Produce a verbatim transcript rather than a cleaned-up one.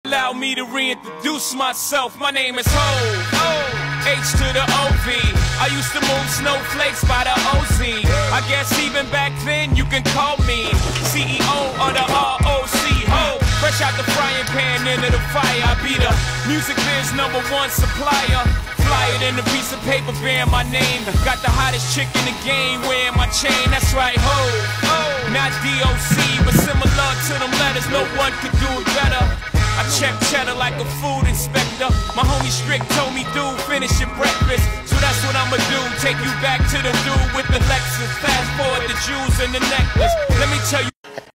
Allow me to reintroduce myself. My name is Ho, H to the O V. I used to move snowflakes by the O Z. I guess even back then you can call me C E O of the R O C. Ho, fresh out the frying pan into the fire. I be the music biz number one supplier. Fly it in a piece of paper bearing my name. Got the hottest chick in the game wearing my chain. That's right, Ho, not D O C, but similar to them letters. No one could do it better. I check cheddar like a food inspector. My homie Strick told me, dude, finish your breakfast. So that's what I'ma do, take you back to the dude with the Lexus. Fast forward the jewels and the necklace. Let me tell you